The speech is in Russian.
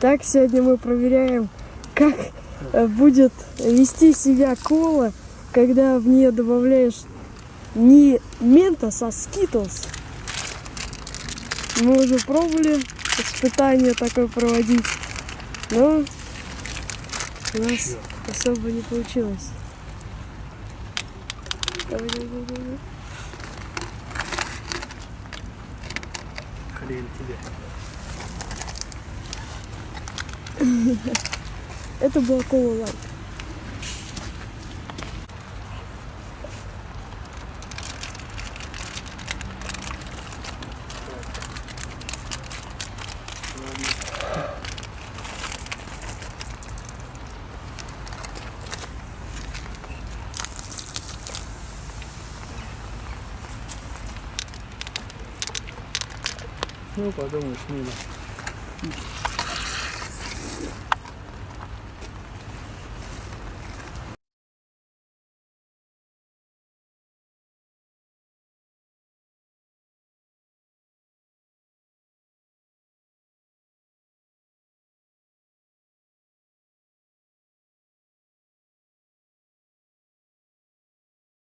Итак, сегодня мы проверяем, как будет вести себя кола, когда в нее добавляешь не ментос, а скитлс. Мы уже пробовали испытание такое проводить, но у нас особо не получилось. Давай. Хрен тебе. Это была кола лайт. Ну, подумаешь, мимо.